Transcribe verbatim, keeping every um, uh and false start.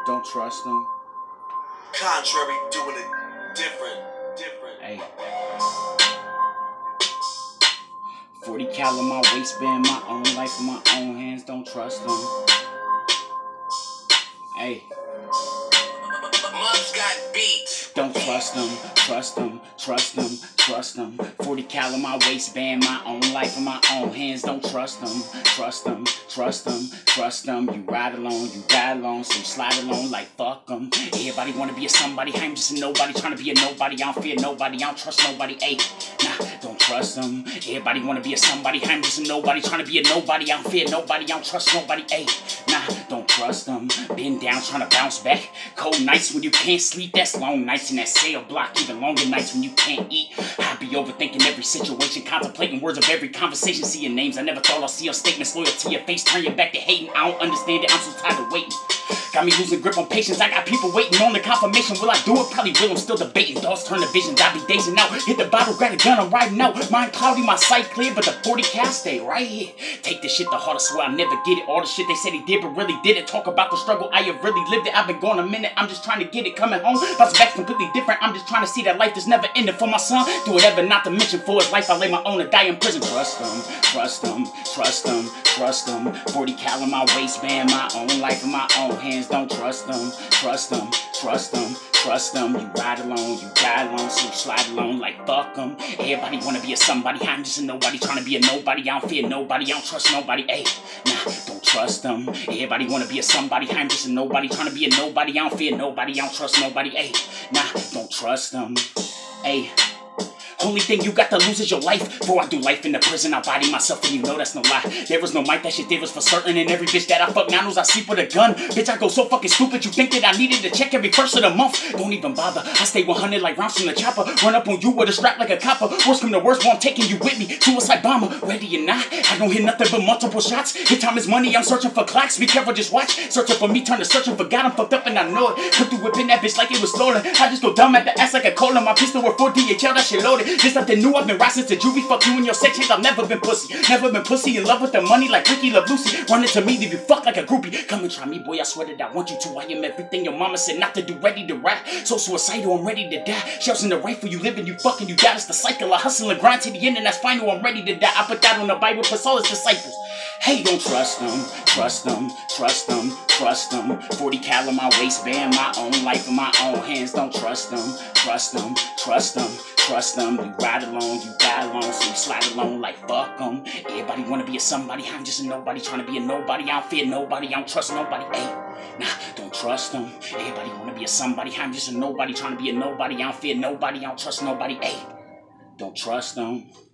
Don't trust them. Contrary, doing it different, different. Hey. forty cal in my waistband, my own life in my own hands. Don't trust them. Hey. Mums got beat. Don't trust them, trust them, trust them, trust them. forty cal in my waistband, my own life in my own hands. Don't trust them, trust them, trust them, trust them. You ride alone, you die alone, so you slide alone like fuck them. Everybody wanna be a somebody, I'm just a nobody, trying to be a nobody. I don't fear nobody, I don't trust nobody. Ayy, nah, don't trust them. Everybody wanna be a somebody, I'm just a nobody, trying to be a nobody. I don't fear nobody, I don't trust nobody. Ayy, nah, don't trust them. Been down, trying to bounce back. Cold nights when you can't sleep, that's long nights in that cell block. Even longer nights when you can't eat. I be overthinking every situation, contemplating words of every conversation. Seeing names I never thought I'd see, your statements, loyal to your face, turn your back to hating. I don't understand it, I'm so tired of waiting. Got me losing grip on patience, I got people waiting on the confirmation. Will I do it? Probably will, I'm still debating. Dogs turn to visions, I be dazing out. Hit the bottle, grab a gun, I'm riding out. Mind cloudy, my sight clear, but the forty cal stay right here. Take this shit to heart, I swear I never get it. All the shit they said he did, but really didn't. Talk about the struggle, I have really lived it. I've been gone a minute, I'm just trying to get it. Coming home, bounce back completely different. I'm just trying to see that life is never ending for my son. Do whatever not to mention for his life, I lay my own and die in prison. Trust them, trust them, trust them, trust them. forty cal in my waistband, my own life in my own hands. Don't trust them, trust them, trust them, trust them. You ride alone, you die alone, so you slide alone like fuck them. Everybody wanna be a somebody, I'm just a nobody, trying to be a nobody. I don't fear nobody, I don't trust nobody. Ayy, nah, don't trust them. Everybody wanna be a somebody, I'm just a nobody, trying to be a nobody. I don't fear nobody, I don't trust nobody. Ayy, nah, don't trust them. Ayy. Only thing you got to lose is your life. Before I do life in the prison, I body myself, and you know that's no lie. There was no mic, that shit did was for certain. And every bitch that I fuck now knows I sleep with a gun. Bitch, I go so fucking stupid, you think that I needed to check every first of the month. Don't even bother, I stay one hundred like rounds from the chopper. Run up on you with a strap like a copper. Worst come to worst, well, I'm taking you with me. Suicide bomber, ready or not, I don't hear nothing but multiple shots. Hit time is money, I'm searching for clocks. Be careful, just watch. Searching for me, turn to searching for God. I'm fucked up and I know it. Come through whipping that bitch like it was stolen. I just go dumb at the ass like a cola. My pistol with four D H L, that shit loaded. This nothing new, I've been rising to juvie. Fuck you and your sex change, I've never been pussy. Never been pussy, in love with the money like Ricky Love Lucy. Running to me, leave you fuck like a groupie. Come and try me, boy, I swear that I want you to. I am everything your mama said not to do, ready to rap. So suicidal, I'm ready to die. Shells in the rifle, you living, you fucking, you got. It's the cycle, I hustle and grind to the end, and that's final, I'm ready to die. I put that on the Bible for all his disciples. Hey, don't trust them, trust them, trust them, trust them. forty cal in my waistband, my own life in my own hands. Don't trust them, trust them, trust them, trust them. You ride alone, you die alone, so you slide alone like fuck them. Everybody wanna be a somebody, I'm just a nobody, trying to be a nobody. I don't fear nobody, I don't trust nobody. Hey, nah, don't trust them. Everybody wanna be a somebody, I'm just a nobody, trying to be a nobody. I don't fear nobody, I don't trust nobody. Hey, don't trust them.